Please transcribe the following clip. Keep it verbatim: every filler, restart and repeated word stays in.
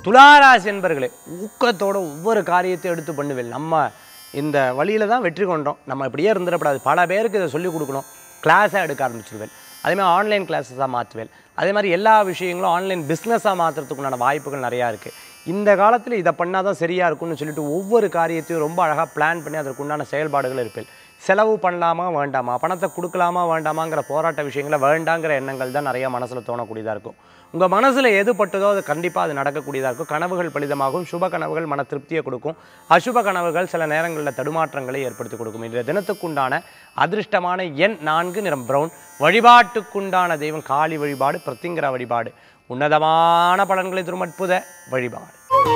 துளாராசி என்பர்களே ஊக்கத்தோட ஒவ்வொரு காரியத்தை எடுத்து பண்ணுவேன். நம்ம இந்த வழியில் தான் வெற்றி கொண்டோம், நம்ம இப்படியே இருந்துடக்கூடாது, பல பேருக்கு இதை சொல்லிக் கொடுக்கணும், கிளாஸாக எடுக்க ஆரம்பிச்சிருவேன். அதேமாதிரி ஆன்லைன் கிளாஸஸாக மாற்றுவேன். அதே மாதிரி எல்லா விஷயங்களும் ஆன்லைன் பிஸ்னஸாக மாற்றுறதுக்குண்டான வாய்ப்புகள் நிறையா இருக்குது. இந்த காலத்தில் இதை பண்ணால் தான் சரியாக இருக்கும்னு சொல்லிட்டு ஒவ்வொரு காரியத்தையும் ரொம்ப அழகாக பிளான் பண்ணி அதற்குண்டான செயல்பாடுகள் இருப்பேன். செலவு பண்ணலாமா வேண்டாமா, பணத்தை கொடுக்கலாமா வேண்டாமாங்கிற போராட்ட விஷயங்களை வேண்டாங்கிற எண்ணங்கள் தான் நிறையா மனசில் தோணக்கூடியதாக இருக்கும். உங்கள் மனசில் எது பட்டுதோ அது கண்டிப்பாக அது நடக்கக்கூடியதாக இருக்கும். கனவுகள் பலிதமாகும். சுப கனவுகள் மன திருப்தியை கொடுக்கும். அசுப கனவுகள் சில நேரங்களில் தடுமாற்றங்களை ஏற்படுத்தி கொடுக்கும். இன்றைய தினத்துக்குண்டான அதிர்ஷ்டமான எண் நான்கு, நிறம் பிரவுன். வழிபாட்டுக்குண்டான தெய்வம் காளி வழிபாடு, பிரத்திங்கரா வழிபாடு. உன்னதமான பலன்களை தரும் அற்புத வழிபாடு.